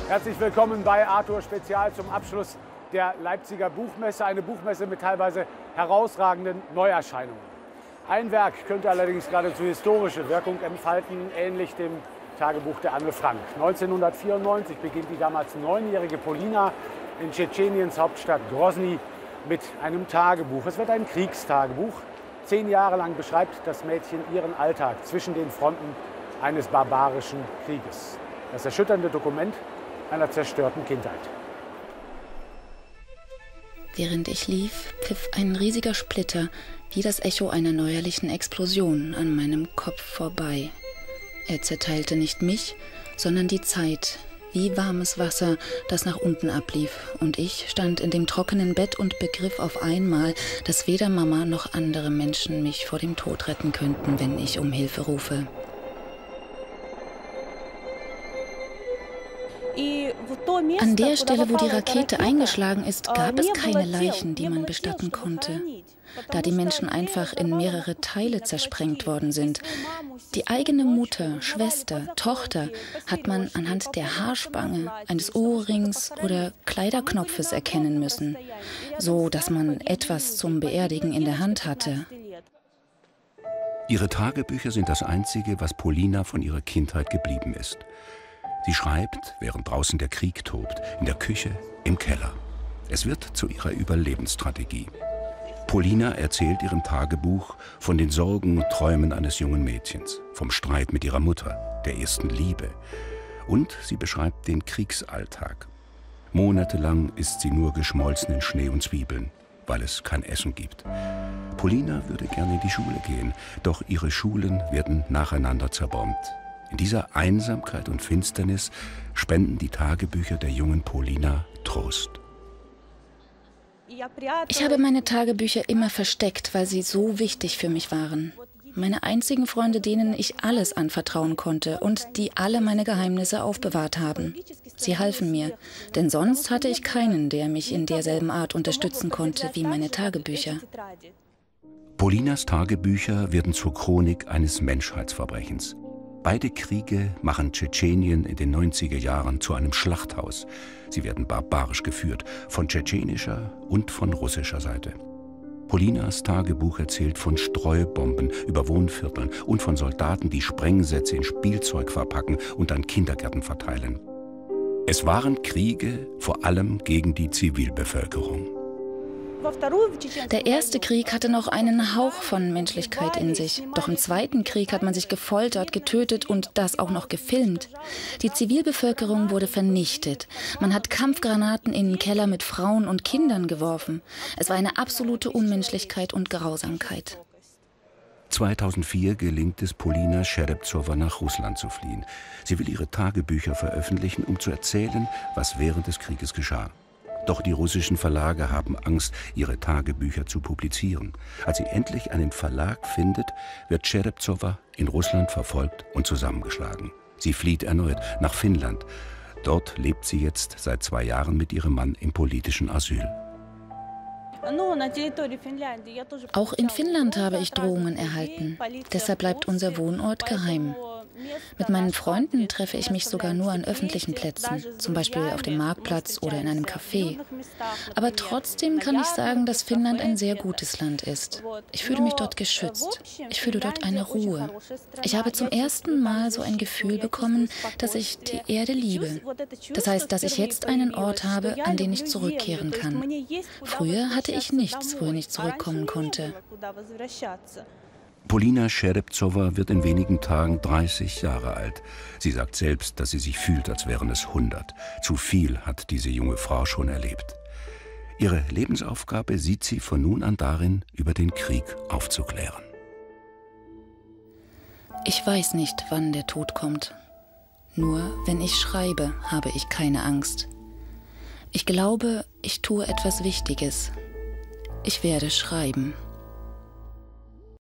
Herzlich willkommen bei Arthur Spezial zum Abschluss der Leipziger Buchmesse. Eine Buchmesse mit teilweise herausragenden Neuerscheinungen. Ein Werk könnte allerdings geradezu historische Wirkung entfalten, ähnlich dem Tagebuch der Anne Frank. 1994 beginnt die damals 9-jährige Polina in Tschetscheniens Hauptstadt Grosny mit einem Tagebuch. Es wird ein Kriegstagebuch. 10 Jahre lang beschreibt das Mädchen ihren Alltag zwischen den Fronten eines barbarischen Krieges. Das erschütternde Dokument einer zerstörten Kindheit. Während ich lief, pfiff ein riesiger Splitter wie das Echo einer neuerlichen Explosion an meinem Kopf vorbei. Er zerteilte nicht mich, sondern die Zeit, wie warmes Wasser, das nach unten ablief. Und ich stand in dem trockenen Bett und begriff auf einmal, dass weder Mama noch andere Menschen mich vor dem Tod retten könnten, wenn ich um Hilfe rufe. An der Stelle, wo die Rakete eingeschlagen ist, gab es keine Leichen, die man bestatten konnte, da die Menschen einfach in mehrere Teile zersprengt worden sind. Die eigene Mutter, Schwester, Tochter hat man anhand der Haarspange, eines Ohrrings oder Kleiderknopfes erkennen müssen, so dass man etwas zum Beerdigen in der Hand hatte. Ihre Tagebücher sind das Einzige, was Polina von ihrer Kindheit geblieben ist. Sie schreibt, während draußen der Krieg tobt, in der Küche, im Keller. Es wird zu ihrer Überlebensstrategie. Polina erzählt ihrem Tagebuch von den Sorgen und Träumen eines jungen Mädchens, vom Streit mit ihrer Mutter, der ersten Liebe. Und sie beschreibt den Kriegsalltag. Monatelang isst sie nur geschmolzenen Schnee und Zwiebeln, weil es kein Essen gibt. Polina würde gerne in die Schule gehen, doch ihre Schulen werden nacheinander zerbombt. In dieser Einsamkeit und Finsternis spenden die Tagebücher der jungen Polina Trost. Ich habe meine Tagebücher immer versteckt, weil sie so wichtig für mich waren. Meine einzigen Freunde, denen ich alles anvertrauen konnte und die alle meine Geheimnisse aufbewahrt haben. Sie halfen mir, denn sonst hatte ich keinen, der mich in derselben Art unterstützen konnte wie meine Tagebücher. Polinas Tagebücher werden zur Chronik eines Menschheitsverbrechens. Beide Kriege machen Tschetschenien in den 90er Jahren zu einem Schlachthaus. Sie werden barbarisch geführt, von tschetschenischer und von russischer Seite. Polinas Tagebuch erzählt von Streubomben über Wohnvierteln und von Soldaten, die Sprengsätze in Spielzeug verpacken und an Kindergärten verteilen. Es waren Kriege vor allem gegen die Zivilbevölkerung. Der erste Krieg hatte noch einen Hauch von Menschlichkeit in sich. Doch im Zweiten Krieg hat man sich gefoltert, getötet und das auch noch gefilmt. Die Zivilbevölkerung wurde vernichtet. Man hat Kampfgranaten in den Keller mit Frauen und Kindern geworfen. Es war eine absolute Unmenschlichkeit und Grausamkeit. 2004 gelingt es Polina Scherepzowa, nach Russland zu fliehen. Sie will ihre Tagebücher veröffentlichen, um zu erzählen, was während des Krieges geschah. Doch die russischen Verlage haben Angst, ihre Tagebücher zu publizieren. Als sie endlich einen Verlag findet, wird Scherepzowa in Russland verfolgt und zusammengeschlagen. Sie flieht erneut nach Finnland. Dort lebt sie jetzt seit 2 Jahren mit ihrem Mann im politischen Asyl. Auch in Finnland habe ich Drohungen erhalten. Deshalb bleibt unser Wohnort geheim. Mit meinen Freunden treffe ich mich sogar nur an öffentlichen Plätzen, zum Beispiel auf dem Marktplatz oder in einem Café. Aber trotzdem kann ich sagen, dass Finnland ein sehr gutes Land ist. Ich fühle mich dort geschützt. Ich fühle dort eine Ruhe. Ich habe zum ersten Mal so ein Gefühl bekommen, dass ich die Erde liebe. Das heißt, dass ich jetzt einen Ort habe, an den ich zurückkehren kann. Früher hatte ich nichts, wohin ich zurückkommen konnte. Polina Scherepzowa wird in wenigen Tagen 30 Jahre alt. Sie sagt selbst, dass sie sich fühlt, als wären es 100. Zu viel hat diese junge Frau schon erlebt. Ihre Lebensaufgabe sieht sie von nun an darin, über den Krieg aufzuklären. Ich weiß nicht, wann der Tod kommt. Nur wenn ich schreibe, habe ich keine Angst. Ich glaube, ich tue etwas Wichtiges. Ich werde schreiben.